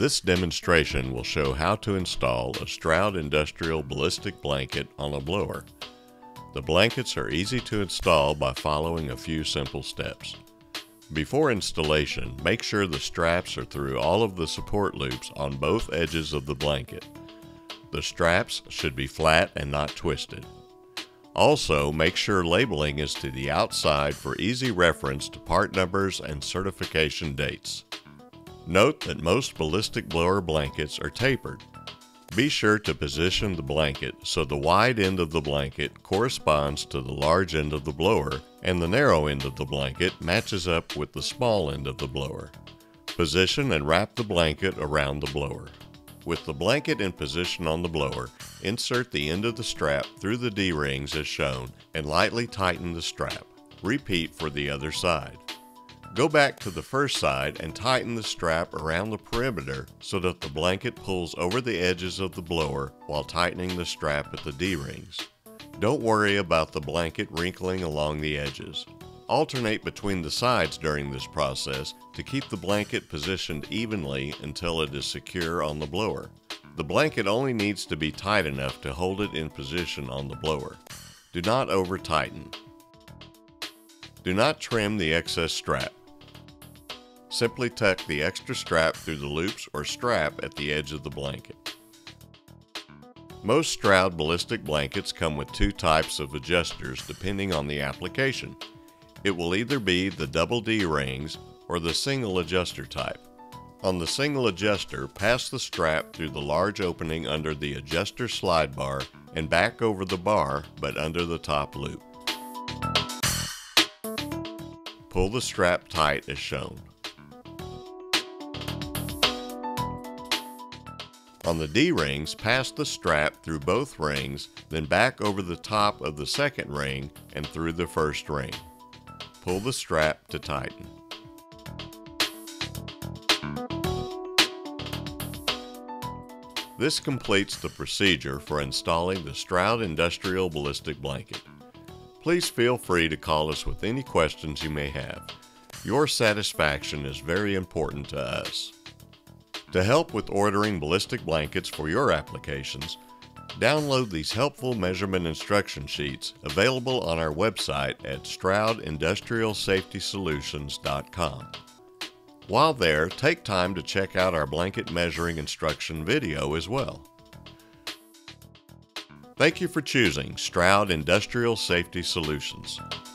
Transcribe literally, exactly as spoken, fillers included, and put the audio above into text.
This demonstration will show how to install a Stroud Industrial Ballistic blanket on a blower. The blankets are easy to install by following a few simple steps. Before installation, make sure the straps are through all of the support loops on both edges of the blanket. The straps should be flat and not twisted. Also, make sure labeling is to the outside for easy reference to part numbers and certification dates. Note that most ballistic blower blankets are tapered. Be sure to position the blanket so the wide end of the blanket corresponds to the large end of the blower and the narrow end of the blanket matches up with the small end of the blower. Position and wrap the blanket around the blower. With the blanket in position on the blower, insert the end of the strap through the D-rings as shown and lightly tighten the strap. Repeat for the other side. Go back to the first side and tighten the strap around the perimeter so that the blanket pulls over the edges of the blower while tightening the strap at the D-rings. Don't worry about the blanket wrinkling along the edges. Alternate between the sides during this process to keep the blanket positioned evenly until it is secure on the blower. The blanket only needs to be tight enough to hold it in position on the blower. Do not over-tighten. Do not trim the excess strap. Simply tuck the extra strap through the loops or strap at the edge of the blanket. Most Stroud ballistic blankets come with two types of adjusters depending on the application. It will either be the double D rings or the single adjuster type. On the single adjuster, pass the strap through the large opening under the adjuster slide bar and back over the bar but under the top loop. Pull the strap tight as shown. On the D-rings, pass the strap through both rings, then back over the top of the second ring and through the first ring. Pull the strap to tighten. This completes the procedure for installing the Stroud Industrial Ballistic Blanket. Please feel free to call us with any questions you may have. Your satisfaction is very important to us. To help with ordering ballistic blankets for your applications, download these helpful measurement instruction sheets available on our website at stroud industrial safety solutions dot com. While there, take time to check out our blanket measuring instruction video as well. Thank you for choosing Stroud Industrial Safety Solutions.